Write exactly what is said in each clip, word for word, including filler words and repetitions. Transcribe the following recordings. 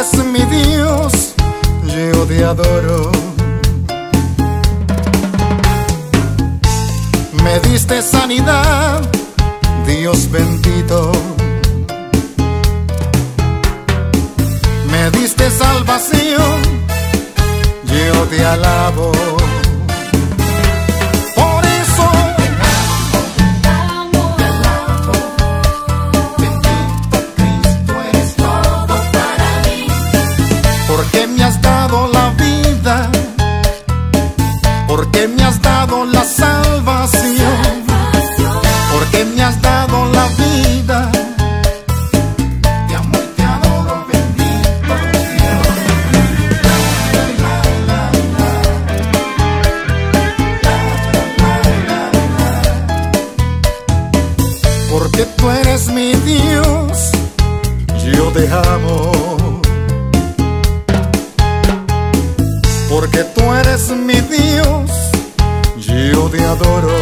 eres mi Dios, yo te adoro. Me diste sanidad, Dios bendito. Me diste salvación, yo te alabo. Por eso te amo, te alabo. Bendito Cristo, eres todo para mí. Porque me has dado la vida, porque me has dado la salvación, porque me has dado la vida. Te amo y te adoro, bendito Dios. La, la, la, la. La, la, la. Porque tú eres mi Dios, yo te amo. Porque tú eres mi Dios, yo te adoro.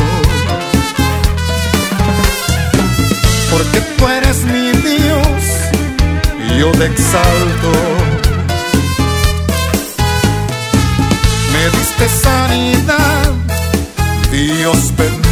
Porque tú eres mi Dios, yo te exalto. Me diste sanidad, Dios bendito.